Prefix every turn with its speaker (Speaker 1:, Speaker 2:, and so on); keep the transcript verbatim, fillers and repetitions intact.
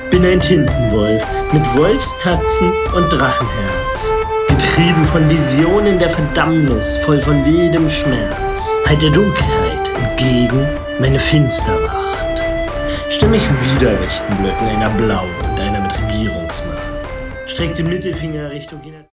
Speaker 1: Bin ein Tintenwolf mit Wolfstatzen und Drachenherz. Getrieben von Visionen der Verdammnis, voll von wildem Schmerz. Halt der Dunkelheit entgegen meine Finsterwacht. Stimm mich wider rechten Blöcken, einer blau und einer mit Regierungsmacht. Streck den Mittelfinger Richtung jener